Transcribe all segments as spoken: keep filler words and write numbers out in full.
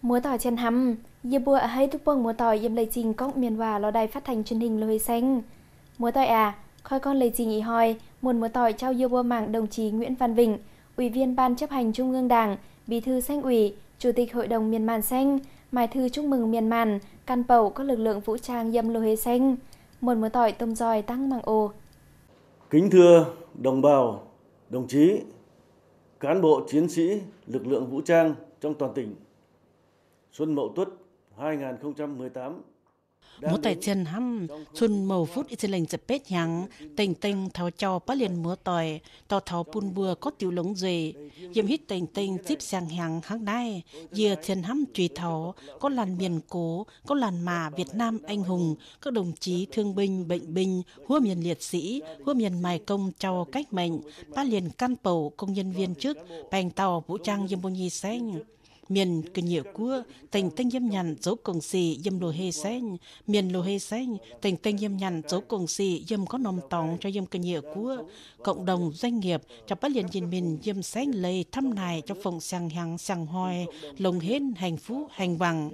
Múa tỏi trên hầm, dìa bùa hay thúc bông múa tỏi dìm lấy trình cốc miền hòa lo đài phát thanh truyền hình lôi xanh. Múa tỏi à, khoi con lấy trình ý hỏi, muốn múa tỏi trao dìa bùa mạng đồng chí Nguyễn Văn Vịnh, Ủy viên Ban chấp hành Trung ương Đảng, Bí thư Xanh ủy, Chủ tịch Hội đồng Miền Màn Xanh, mài thư chúc mừng miền Màn, can bầu các lực lượng vũ trang dâm lô hê xanh. Muốn múa tỏi tôm giỏi tăng mạng ồ. Kính thưa đồng bào, đồng chí, cán bộ chiến sĩ lực lượng vũ trang trong toàn tỉnh, Xuân Mậu Tuất hai nghìn không trăm mười tám. Múa tại chân hăm, xuân màu phút ít lệnh dập bết nhắn, tình tình thảo cho bá liền múa tỏi, tỏ thảo bùn bùa có tiểu lống dề, diệm hít tình tình tiếp sang hàng hàng nay, dìa chân hăm trùy thảo, có làn miền cố, có làn mà Việt Nam anh hùng, các đồng chí thương binh, bệnh binh, hua miền liệt sĩ, hua miền mài công cho cách mệnh, bá liền can bầu công nhân viên chức, bành tàu vũ trang dâm bô nhi xanh. Miền cơ nhiều cua, tình tinh dâm nhằn dấu cổng xì dâm lô hê xanh, miền lô hê xanh, tình tinh dâm nhằn dấu cổng xì dâm có nòng tòng cho dâm cơ nhiều cua, cộng đồng doanh nghiệp cho bắt liền nhìn mình dâm xanh lấy thăm này cho phòng sang hàng sang hoài, lồng hên hành phú hành vàng.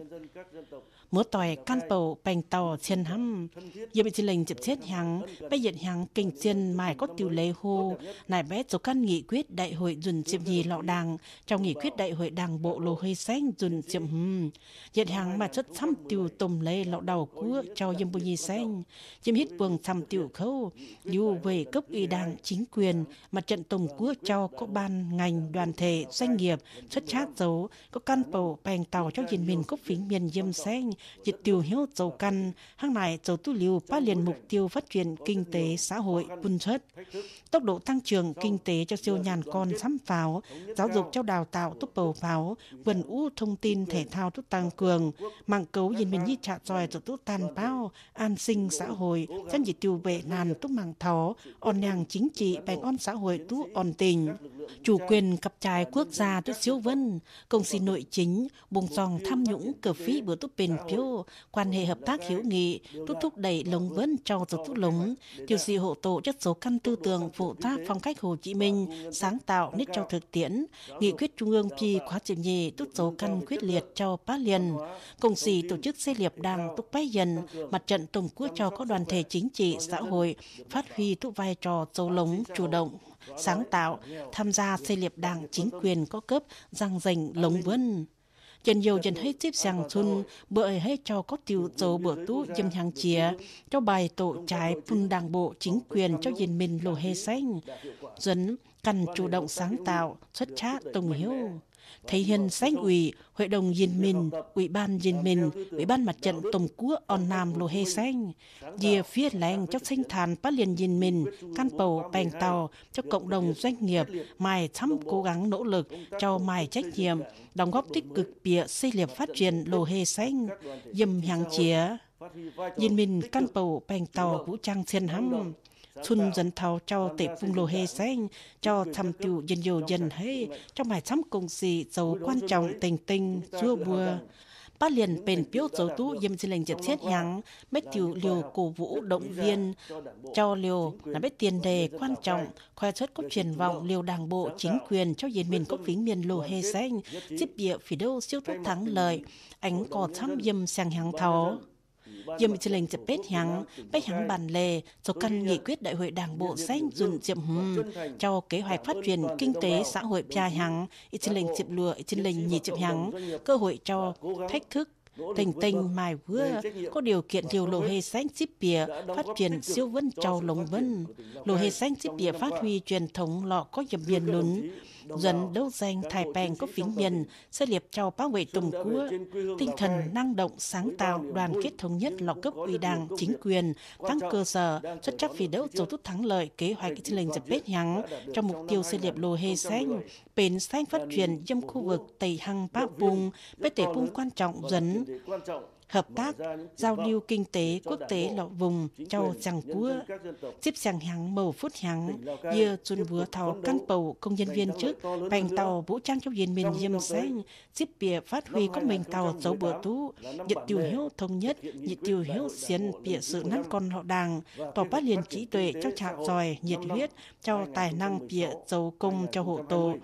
Múa tỏi can bầu bành tàu trên hăm, giờ bị chỉ lệnh chụp chết hàng, bây giờ hàng kinh chân mài có tiêu lệ hô, nài bé số căn nghị quyết đại hội dùn chiếm nhì lọ đảng, trong nghị quyết đại hội đảng bộ lô hơi xanh dùn chiếm hùm, giờ hàng mà chất xăm tiêu tùm lệ lọ đầu cua cho dâm bù nhì xanh, chiếm hít buồng xăm tiêu khâu, lưu về cấp ủy đảng chính quyền, mặt trận tùm cua cho có ban ngành đoàn thể doanh nghiệp xuất chát dấu, có can bầu bành tàu cho diện mình có phím miền dâm xanh. Dịch tiêu hiếu dầu căn, hàng này dầu tu liều ba liền mục tiêu phát triển kinh tế xã hội bùn xuất. Tốc độ tăng trưởng kinh tế cho siêu nhàn con sắm pháo, giáo dục cho đào tạo túc bầu pháo, vườn ú thông tin thể thao túc tăng cường, mạng cấu nhìn mình như trạ dòi dầu túc tàn bao, an sinh xã hội, chân dịch tiêu vệ nàn túc mạng thó, on nhàng chính trị bành on xã hội túc on tình. Chủ quyền cặp trái quốc gia túc siêu vân, công xin nội chính, bùng dòng tham nhũng cờ phí bữa túc bền phiếu, quan hệ hợp tác hữu nghị, túc thúc đẩy lồng vấn cho dấu túc lống, tiêu dị hộ tổ chất số căn tư tưởng phụ tác phong cách Hồ Chí Minh, sáng tạo nít cho thực tiễn, nghị quyết trung ương pi khóa chiếm nhì túc số căn quyết liệt cho bá liền, công sĩ tổ chức xây liệp đảng túc bái dần, mặt trận tổng quốc cho các đoàn thể chính trị xã hội, phát huy túc vai trò dấu lống chủ động, sáng tạo, tham gia xây liệp đảng chính quyền có cấp, răng rành lống vân. Chân nhiều dân hết tiếp sang xuân, bữa hết cho có tiêu dấu bữa tú dâm hàng chìa, cho bài tổ trái phun đảng bộ chính quyền cho dân mình lô hê xanh. Dân cần chủ động sáng tạo, xuất trát tổng hiếu. Thể hiện Xanh ủy, Hội đồng Dân Mình, Ủy ban Dân Mình, Ủy ban Mặt trận Tổng quốc on Nam lô hê xanh. Dìa phía lành cho sinh thàn bá liền Dân Mình, can bầu bành tàu cho cộng đồng doanh nghiệp, mài thăm cố gắng nỗ lực cho mài trách nhiệm, đóng góp tích cực bịa xây liệp phát triển lô hê xanh, dâm hàng chía. Dân Mình can bầu bành tàu vũ trang thiên hăm. Xuân dân thảo cho tệ phung lô hê xanh, cho thăm tiểu dân dầu dân hê, trong bài thăm công sĩ dấu quan trọng tình tình, dua bùa. Bá liền bền phiếu dấu tú dâm dì lệnh dập thiết nhắn, mấy tiểu liều cổ vũ động viên, cho liều là mấy tiền đề quan trọng, khoe xuất có truyền vọng liều đảng bộ chính quyền cho dân mình có phính miền lô hê xanh, tiếp địa phỉ đâu siêu tốt thắng lợi, ánh có thăm dâm sang hàng tháo. Dâm bị lệnh dập bết hắng, bách hắng bàn lề, số căn nghị quyết đại hội đảng bộ xanh dùn diệm hùm, cho kế hoạch phát triển kinh tế xã hội pia hắng, ít lệnh dập lùa, ít lệnh nhị dập hắng, cơ hội cho thách thức, tình tình mài vữa, có điều kiện liều lô hê xanh xíp bìa, phát triển siêu vân trâu lồng vân, lô hê xanh xíp bìa phát huy truyền thống lọ có dầm biên lún, dần đấu danh thải bèn có phính miền, sẽ liệp trao bảo vệ tùng cua, tinh thần năng động sáng tạo, đoàn kết thống nhất lọ cấp ủy đảng, chính quyền, tăng cơ sở, xuất chắc phí đấu dấu tốt thắng lợi kế hoạch ít lệnh dập bết nhắng, trong mục tiêu xây liệp lô hê xanh, bến xanh phát triển dâm khu vực Tây Hăng Bác Bung, bế tể bung quan trọng dần. Hợp tác, giao lưu kinh tế quốc tế lọ vùng cho chẳng cua, tiếp sang hàng màu phút hàng, dìa xuân vừa thảo căn bầu công nhân viên trước, bành tàu vũ trang trong diện miền dâm xanh, tiếp bìa phát huy có mình tàu dấu bữa tú, nhật tiêu hiếu thống nhất, nhật tiêu hiếu xiên bìa sự năn con họ đảng, tỏ bát liền trí tuệ cho chạm giỏi, nhiệt huyết, cho tài năng bìa dấu công cho hộ tổ.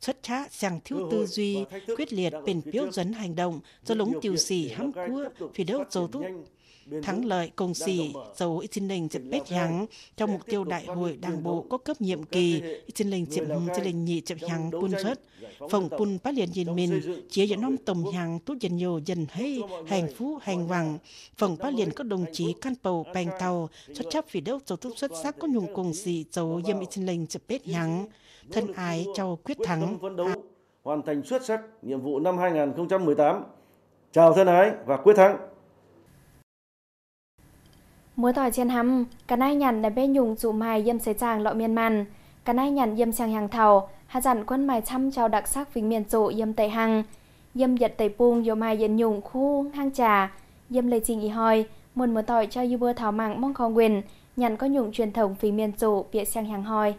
xuất trá sang thiếu tư duy, quyết liệt bền biểu dẫn hành động, do lũng tiêu xỉ hãm cua, phía đâu dấu tú. Thắng lợi công xỉ, dấu ít xin lệnh dịp bết hằng, trong mục tiêu đại hội đảng bộ có cấp nhiệm kỳ, ít xin lệnh dịp hằng xin lệnh nhị dịp hằng bùn xuất. Phòng bùn bá liền nhìn mình, chia dẫn ông tổng hằng tú dần nhiều dần hay, hành phú hành vàng. Phòng bá liền có đồng chí can bầu bành tàu, xuất chấp phía đâu dấu tú xuất sắc có nhung công xỉ, dấu yêm ít xin lệnh dịp bết hằng. Thân ái cho quyết thắng. Hoàn thành xuất sắc nhiệm vụ năm hai nghìn không trăm mười tám. Chào thân ái và quyết thắng. Múa tỏi trên hầm, cả nai nhằn đã bê nhung dụ mài yêm xế tràng lọ miên màn. Cả nai nhằn yêm sang hàng thầu, hạ dặn quân mài chăm trao đặc sắc vinh miền dụ yêm tẩy hằng. Yêm giật tẩy pung dụ mài yên nhung khu hang trà. Yêm lấy trình ý hoi, muôn múa tỏi cho yu bơ thảo mạng mong khó quyền, nhằn có nhung truyền thống vinh miền dụ bịa sang hàng hoi.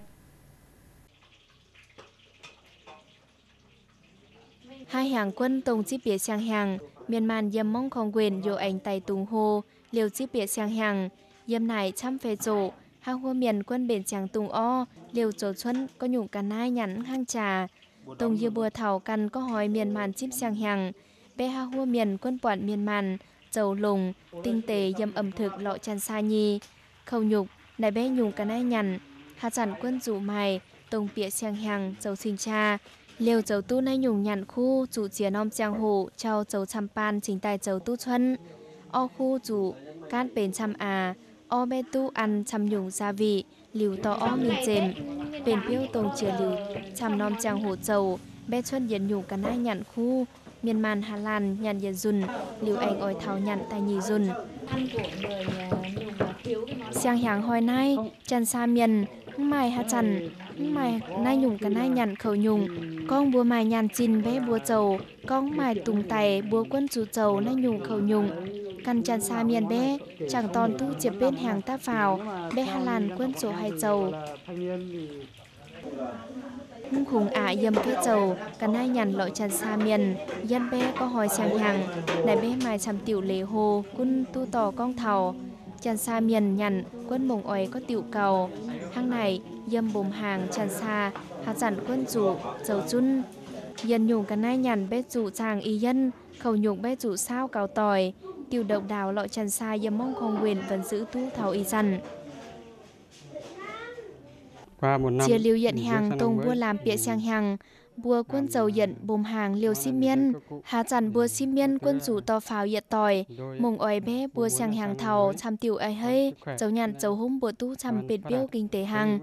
Hai hàng quân tông chiếc bịa sang hàng, miền màn yêm mong khó quyền dụ ảnh tay tung hô. Liều chiếc bịa sang hàng, yêm này chăm phê dụ, hạ hua miền quân bền chàng tung o, liều dỗ xuân có nhung cả nai nhắn hang trà. Tông dư bùa thảo căn có hỏi miền màn chiếc sang hàng, bé hạ hua miền quân quản miền màn, dầu lùng, tinh tế yêm ẩm thực lọ chăn xa nhi. Khâu nhục, này bé nhung cả nai nhắn, hạ dặn quân dụ mài, tông bịa sang hàng, dầu sinh cha. Liều dầu tu nai nhung nhắn khu, dụ chìa nom giang hồ, trao dầu chăm pan chính tài dầu tu xuân. O khu dụ, cát bền chăm à, o bê tu ăn chăm nhung gia vị, liều to o mình chèn, bền phiêu tông chìa liều chăm nom trang hồ dầu, bé xuân diễn nhung cả nai nhặn khu, miền màn Hà Lan nhặn diễn dùn, liều anh ỏi thảo nhặn tay nhì dùn. Sang hàng hồi nay, chăn xa miền, mài hạ chăn, mài nai nhung cả nai nhặn khẩu nhung, con bùa mài nhàn chín bé bùa dầu, con mài tùng tay bùa quân chủ dầu nai nhung khẩu nhung. Căn chăn xa miền bé, chẳng toàn tu chiếc bên hàng ta vào, bé Hà Lan quân số hai dầu. Hung khủng ả yếm kết dầu, cả nai nhằn lội chăn xa miền, dân bé có hỏi sang hàng, này bé mai chăm tiểu lễ hồ, quân tu tỏ con thầu. Chăn xa miền nhằn, quân mông ỏi có tiểu cầu. Hàng này, yếm bồm hàng chăn xa, hạ dặn quân chủ, dầu chun. Dân nhung cả nai nhằn bé chủ chàng y dân, khẩu nhung bé chủ sao cao tỏi. Tiêu độc đào lọ chăn xa yếm mong không quyền vẫn giữ tu thảo y dần. Chia liều nhận hàng tông bua làm bịa sang hàng, bua quân dầu nhận bồm hàng liều xi miên, hà dặn bua xi miên quân chủ to pháo yết tỏi, mông ỏi bé bua sang hàng thảo chăm tiểu ai hay, dầu nhặn dầu hung bua tu chăm bệt biêu kinh tế hàng.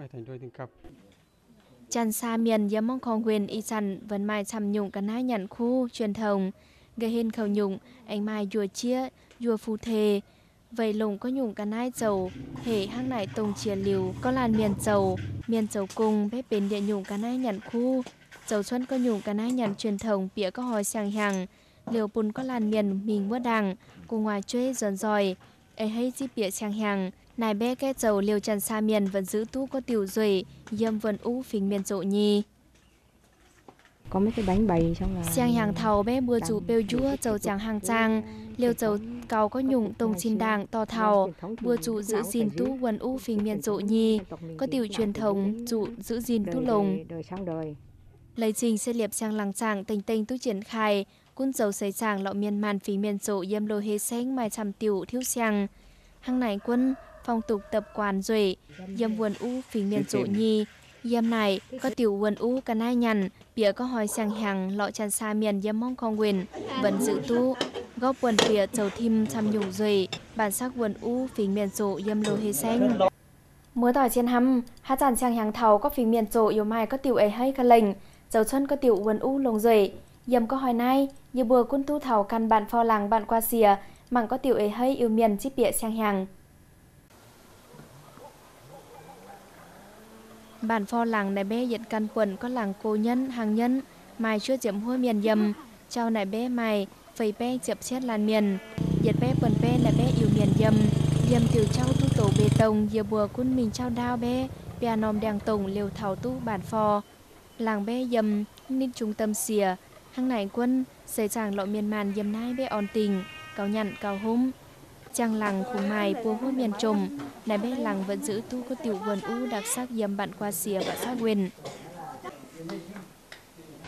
Chăn xa miền yếm mong không quyền y dần vẫn mai chăm nhung cả nai nhận khu truyền thống. Gây hên khẩu nhung, anh mai dùa chia, dùa phù thề. Vậy lùng có nhung cả nai dầu, hệ hang nải tông chia liều, có làn miền dầu, miền dầu cùng, bếp bên địa nhung cả nai nhận khu. Dầu xuân có nhung cả nai nhận truyền thống, bịa có hỏi sang hàng. Liều bùn có làn miền mình mua đằng, cùng ngoài chuê dần dòi. Ấy hay dịp bịa sang hàng, nài bé kết dầu liều chăn xa miền vẫn giữ tu có tiểu duy, yêm vần ú phình miền dộ nhi. Có mấy cái bánh bày xong là sang hàng thầu bé bùa chủ bêu dúa dầu chẳng hàng trang liều dầu cầu có nhung tông xin đàng to thầu bùa chủ giữ gìn tu quần u phình miền dụ nhi có tiểu truyền thống chủ giữ gìn tu lồng lấy trình sẽ liệp sang làng chàng tình tình tu triển khai cún dầu xây chàng lọ miền màn phình miền dụ yêm lô hê xanh mai chăm tiểu thiếu sang hàng này quân phong tục tập quán duệ yêm quần u phình miền dụ nhi yêm này có tiểu quần u cả nai nhằn bịa có hỏi sang hàng lọ chăn xa miền yêm mong không quyền vẫn giữ tu góp quần bịa dầu thim chăm nhung duệ bản sắc quần u phình miền dụ yêm lô hê xanh múa tỏi trên hầm hát dàn sang hàng thầu có phình miền dụ yếu mai có tiểu ấy hay cả lệnh dầu xuân có tiểu quần u lồng duệ yêm có hỏi nay như bùa quân tu thảo căn bạn phò làng bạn qua xìa mảng có tiểu ấy hay yêu miền chip bịa sang hàng. Bản phò làng này bé dẫn căn quần có làng cô nhân, hàng nhân, mai chưa diệm hôi miền dầm, trao này bé mài, phẩy bé diệp xét làn miền, dẫn bé quần bé là bé yêu miền dầm, dầm tiểu trao tu tổ bê tông, dìa bùa quân mình trao đao bé, bè nòm đèng tổng liều thảo tu bản phò, làng bé dầm, nên trung tâm xìa, hàng này quân, xây chàng lọ miền màn dầm nai bé on tình, cao nhặn cao hung. Trang làng khung mài bùa hôi miền trùm, này bé làng vẫn giữ tu có tiểu vườn u đặc sắc yếm bạn qua xìa và sát quyền.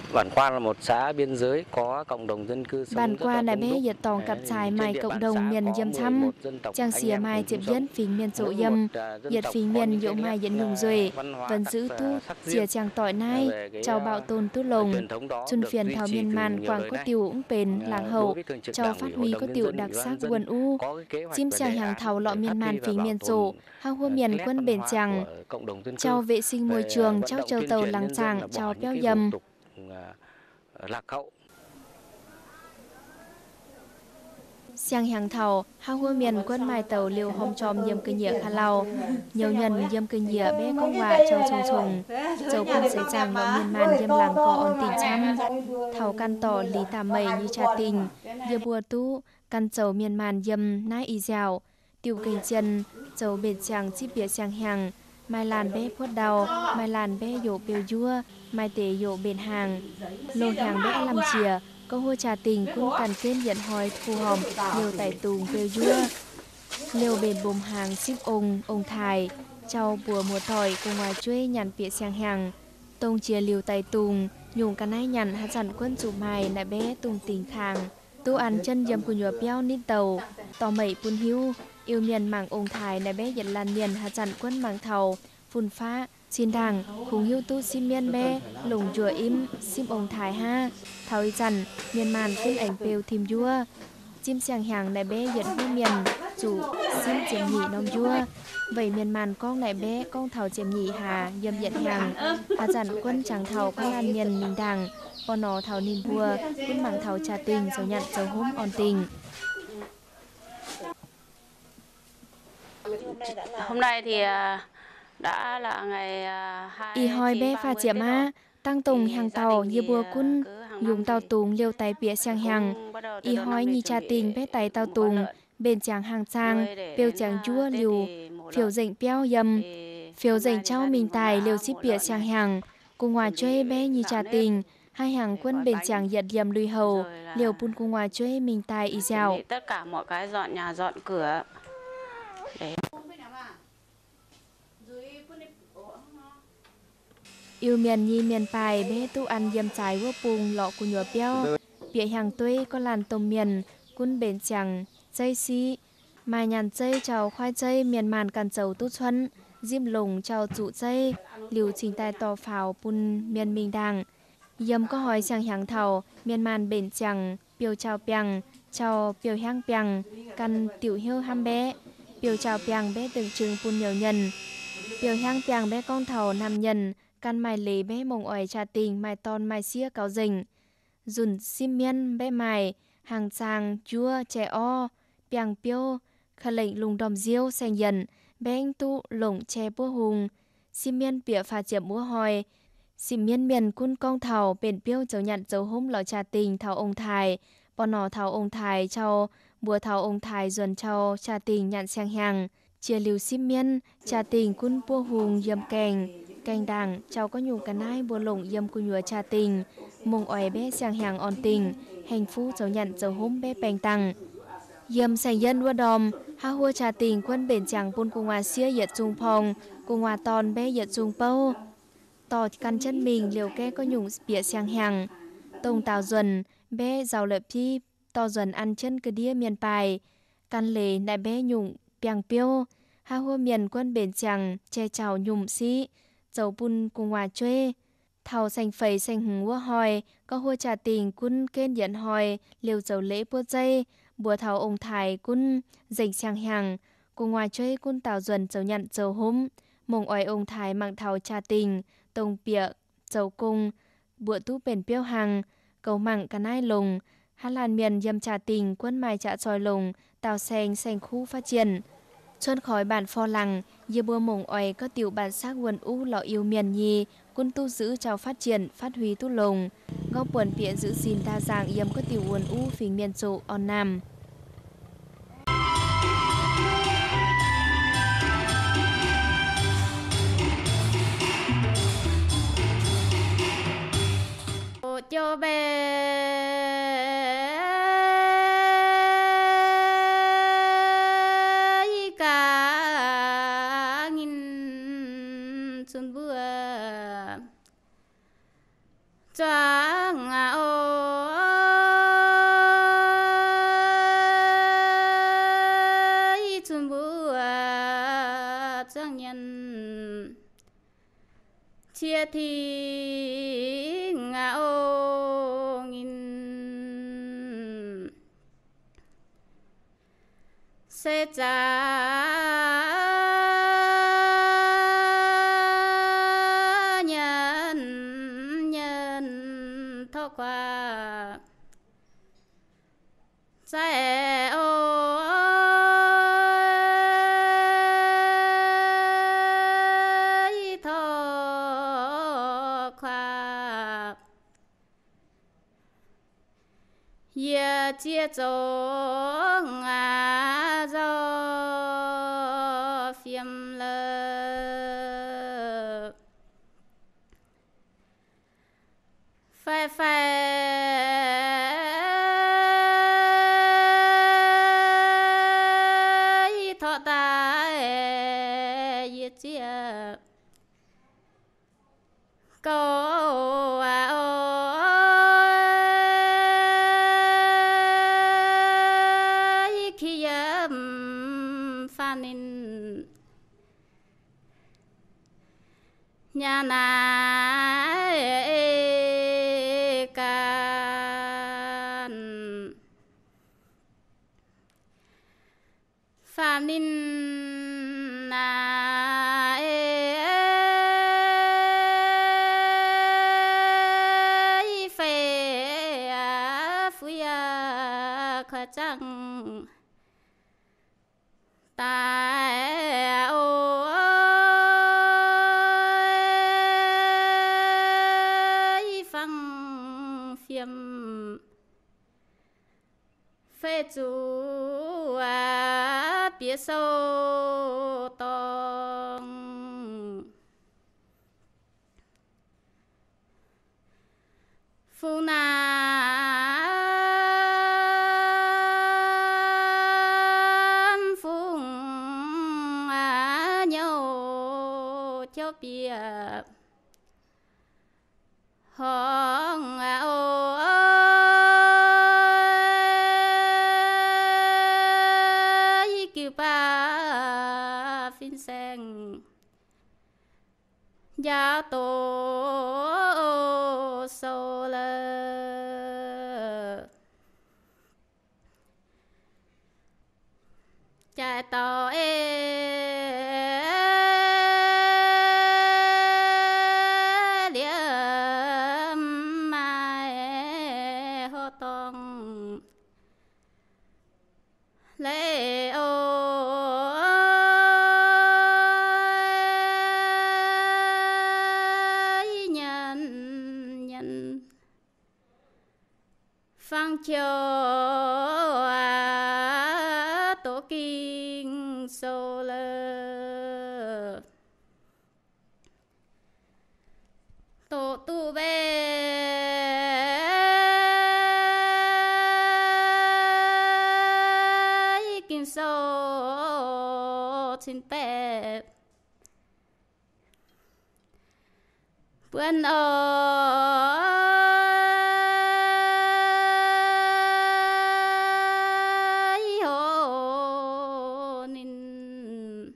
Bản Qua là một xã biên giới có cộng đồng dân cư sống Bản rất Qua là là đông bé đúc. giật tòng cặp trái mài cộng đồng miền dâm chăm trang xìa mai tiệm dân phình miền sổ dâm giật phình miền dỗ mai dẫn nhung duệ vẫn giữ tu chia trang tỏi nai cháu bạo tôn tu lồng xuân phiền thảo miền màn quảng có tiểu ủng bền làng hậu cháu phát huy có tiểu đặc sắc quần u chim sang hàng thảo lọ miền màn phình miền sổ hao hua miền quân bền chàng cháu vệ sinh môi trường cháu châu tàu làng chàng cháu béo dầm lạc hậu. Sang hàng thảo, hao hua miền quân mai tàu liều hôm tròm yếm cơ nhựa khá lau. Nhiều nhân yếm cơ nhựa bé công hòa châu trùng trùng. Dầu quân xây rằng lọ miền màn yếm làng có ổn tình chăm. Thảo căn tỏ lý tà mây như trà tình. Dưa bùa tu, căn dầu miền màn yếm nái y dạo. Tiêu kênh chân, dầu bệt chàng chip bia sang hàng. Mai làn bé phốt đau, mai làn bé dỗ bèo dua, mai tế dỗ bền hàng. Lô hàng bé làm chìa. Có hô trà tình cũng cần kênh nhận hỏi phù hòm nhiều tài tùng bêu dua. Liều bền bồm hàng ship ông, ông thài, châu bùa mùa tỏi cùng ngoài chuê nhằn bịa sang hàng. Tông chia liều tài tùng, nhung cả nai nhằn hát dặn quân chủ mài nạ bé tùng tình khang. Tu ăn chân dầm của nhùa béo nít tàu, tò mẩy pun hiu, yêu miền mảng ông thài nạ bé dẫn lan miền hát dặn quân mảng thầu, phun phá. Xin đảng, khung hiu tu sim miên bé, lùng chùa im, sim ông thái ha. Thảo y dần, miền màn phun ảnh bèo thìm dua. Chim sàng hàng này bé dẫn hư miền, chủ sim chiếm nhị nông dua. Vậy miền màn con này bé, con thảo chiếm nhị hà, dâm dẫn hàng. Hà dần quân chẳng thảo có lan miền mình đằng. Bọn nó thảo nín vua, quân mảng thảo trà tình, dấu nhận dấu hôm on tình. Hôm nay thì đã là ngày y hoi bé pha chĩa ma tăng tùng hàng tàu như bùa cun dùng tàu tùng liêu tay bịa sang hàng y hoi nhì trà tình bé tay tàu tùng bên chàng hàng sang bêu chàng chúa liều phiếu dệnh béo dầm phiếu dệnh cháu mình tài liều ship bịa sang hàng cùng ngoài chơi bé nhì trà tình hai hàng quân bên chàng giật dầm lùi hầu liều pun cùng ngoài chơi mình tài y dạo tất cả mọi cái dọn nhà dọn cửa để yêu miền nhi miền bài bé tu ăn yếm trái vua pùng lọ của nhựa béo bịa hàng tuế có làn tôm miền quân bền chẳng dây xi mai nhàn dây chào khoai dây miền màn càn dầu tu xuân diêm lùng chào trụ dây liều trình tài tò phào pun miền mình đàng yếm có hỏi sang hàng thảo miền màn bền chẳng biểu chào piang chào biểu hang piang căn tiểu hiêu ham bé biểu chào piang bé tượng trưng pun nhiều nhân biểu hang piang bé con thảo nam nhân căn mài lê bé mông ỏi trà tình mài ton mài xía cáo dình dùn sim miên bé mài hàng sàng chua trẻ o piang piêu khả lệnh lùng đòm diêu xanh dần bé anh tu lồng che búa hùng sim miên bịa phà chiếm búa hòi sim miên miền cun con thảo bền piêu dấu nhận dấu hôm lọ trà tình thảo ông thài bọn nọ thảo ông thài trao bùa thảo ông thài dần trao trà tình nhận sang hàng chia liều sim miên trà tình cun búa hùng yếm kèng cành đảng cháu có nhung cả nai bùa lủng yếm cu nhùa trà tình mông ỏi bé sang hàng on tình hành phu dấu nhận dấu hôm bé bèn tăng yếm sành dân đua đòm ha hua trà tình quân bền chẳng pun cùng hòa xia yết trung phong cùng hòa tòn bé yết trung pâu tỏ căn chân mình liều ke có nhung bịa sang hàng tông tàu dần bé giàu lợi phi to dần ăn chân cơ đĩa miền bài căn lề đại bé nhung piang piêu ha hua miền quân bền chẳng che chào nhung xí dầu bún cùng hòa chuê thảo xanh phẩy xanh hứng hua hòi có hua trà tình cun kên dẫn hòi liều dầu lễ bua dây bùa thảo ông thải cun dành sang hàng cùng hòa chuê cun tàu dần dầu nhận dầu hôm mông oai ông thải mạng thảo trà tình tông bịa dầu cung bùa tú bền piêu hàng cầu mặn cả nai lùng hát làn miền dâm trà tình quân mai trà tròi lùng tàu xanh xanh khu phát triển xuân khói bản phò lằng dưa bùa mông oai có tiểu bản sắc quần u lọ yêu miền nhi quân tu giữ trao phát triển phát huy tu lùng góp quần bịa giữ gìn đa dạng yếm có tiểu quần u phình miền sổ on nam cho bé cả nghìn xuân vừa Choang ơi chun bùa choang nhân chia thì ngao nghìn sẽ trả nhân nhân thọ qua sẽ ôi thọ qua ye chia cho ngã do phiêm lơ phải phải thọ ta ye chia câu à ôi khi yếm phan in nhà na can phan in na phê phuya khả chẳng ta ôi phăng phiêm phê chú à biết sâu tông phu nam phung à nhau cho bia hong à ôi kêu ba phin sen gia tổ sâu lơ chạy tàu ê liếm mai hô tông lễ ôi nhân nhân phăng chiều à tổ kinh sâu lơ tổ tu về kinh sâu trên bếp bữa ơi hồ nín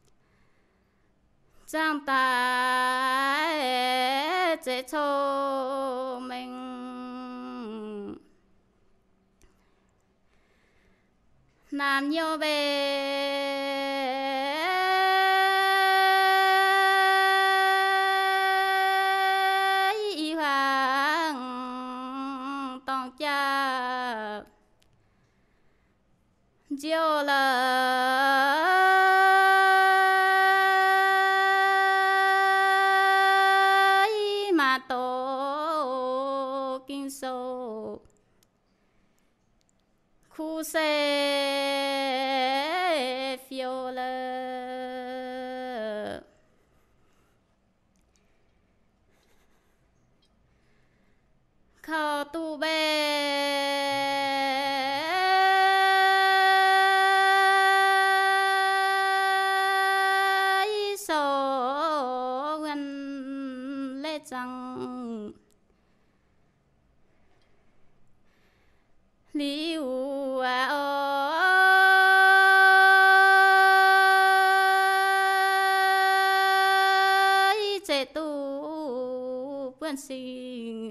trang tài dễ cho mình nam nhiều về y hoàng tòng cha chiều lời mà tổ kinh sâu khu xe phiêu lơ khao tu bê sâu gần lê trăng liu à ơi chế tu buồn sinh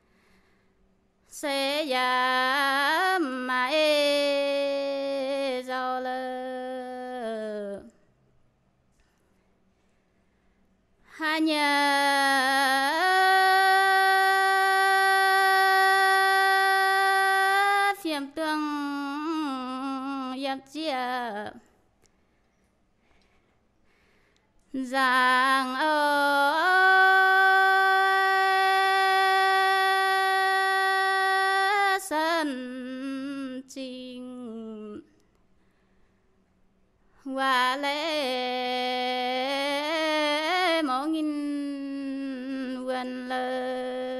sẽ giảm mà ê giàu lơ hai nhà phiền tương yếm chia giang ở sân trình và lễ mỗi nghìn vườn lơ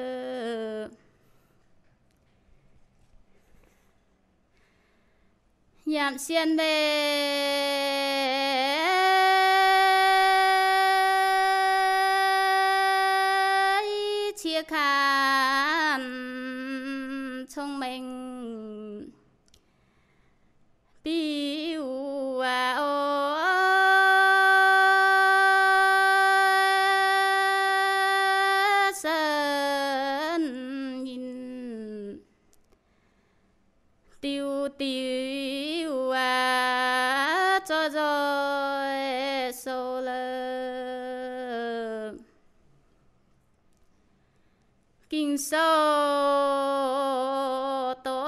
giảm xiên đề chia khăn thông minh biu à ô sân nhìn tiêu tiêu à cho rồi sâu lơ kinh sâu tổ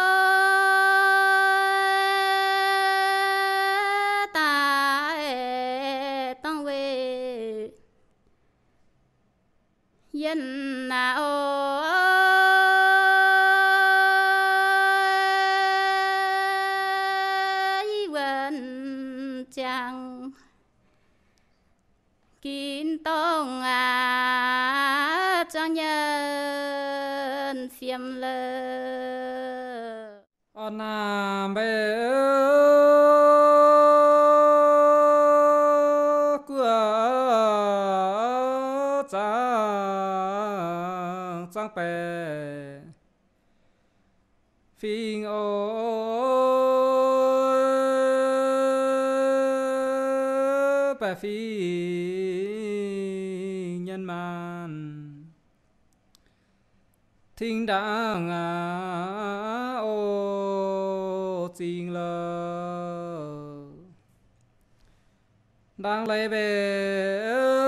ta tăng về dân nào vẫn chẳng kín tông à cho nhân phiêm lơ on à bê của trang trang bè phiên ô bè phi nhân man thiên đàng à ô chiên lơ đang lấy về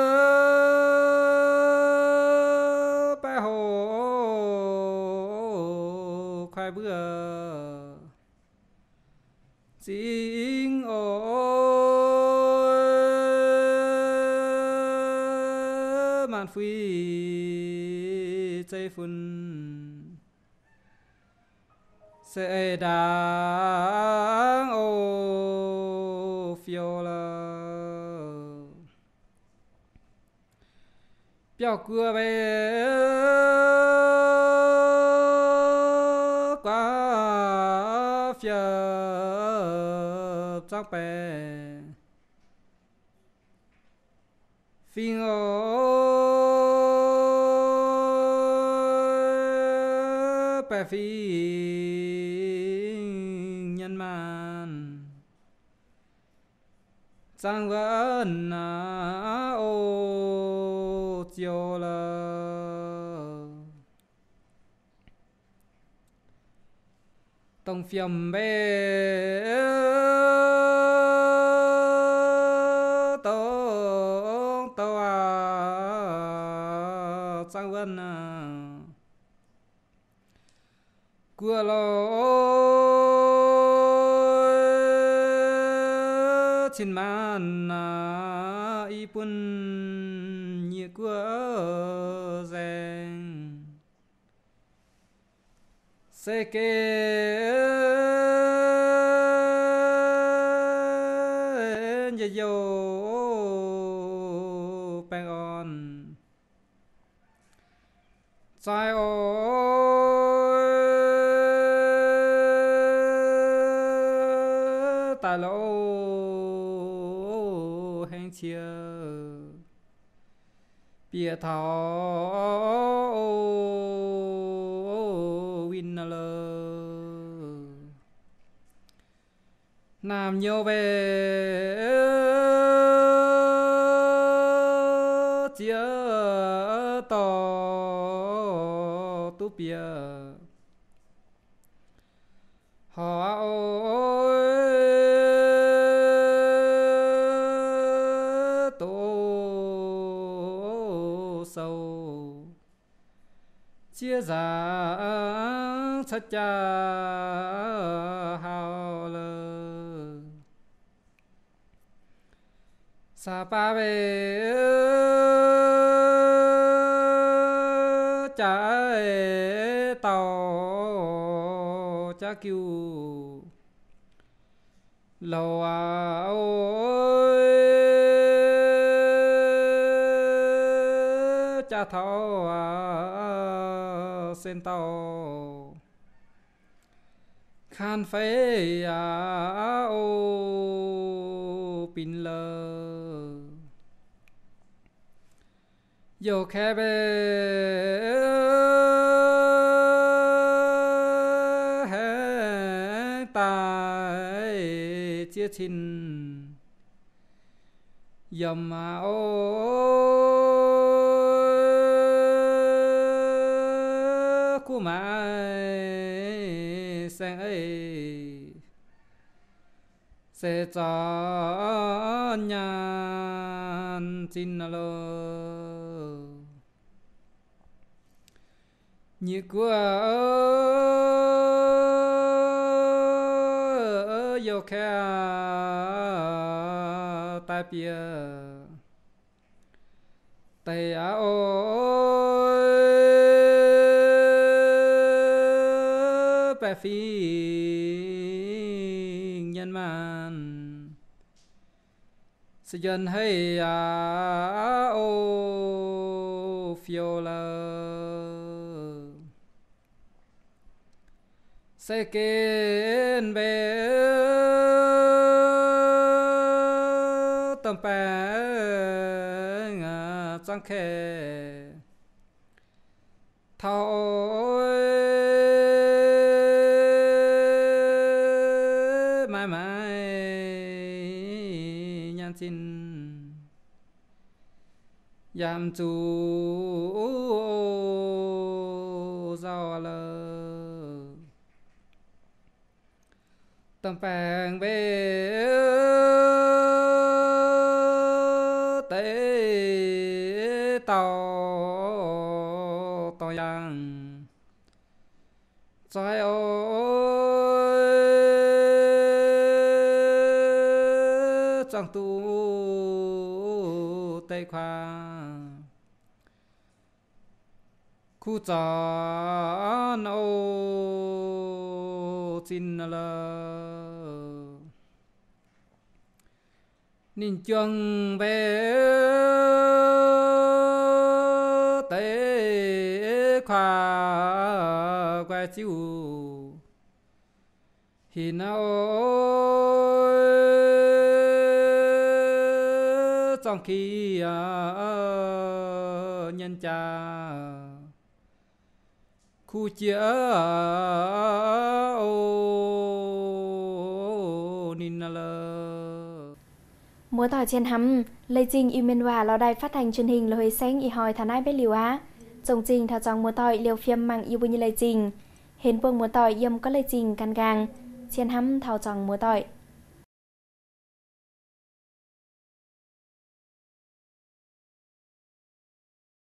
bè hồ khoai bữa chiên ô man phi chơi phun sẽ đáng ô phiêu lơ biểu cua về quá phiêu trong bè phiên ô bè phi nhân man trang vẫn à ô chiều lơ tông phiền bê tông tông à trang vẫn à cua lô trên man à y pun nhẹ cua rèn sẽ kê nhẹ yo bang on sai ô ta lô hang chia bia thọ win lơ Nam nhiều về chia to tu bia họ ôi tổ sâu chia ra sát cha hào lơ sa pa về trái tàu cha kêu lầu à ôi cha thâu à sen tàu khan phê à ô pin lơ yo khe bê hé tai chia chín yầm à ô cu mai sang ấy sẽ cho nhàn chín lơ như của yo khe tai bia tay à ôi bè phi nhân man sẽ dần hay à ô phiêu lơ sẽ kên về tâm bè trăng khe thâu mãi mãi nhan xin yam chu giao lơ tâm bèn về tế tàu tàu yang trái ôi chẳng tu tây khoa khu tròn ô xin lơ ninh chuông về tế khoa quay chiu thì nào trong khi nhân cha khu chia ô ninh lơ múa tỏi trên hầm lấy trình y miền hòa lò đài phát thanh truyền hình lời sáng y hỏi thằng ai biết liều á trồng trình thảo trong múa tỏi liều phim mang yêu như lấy trình hiện vương múa tỏi yếm có lấy trình can gang trên hầm thảo trong múa tỏi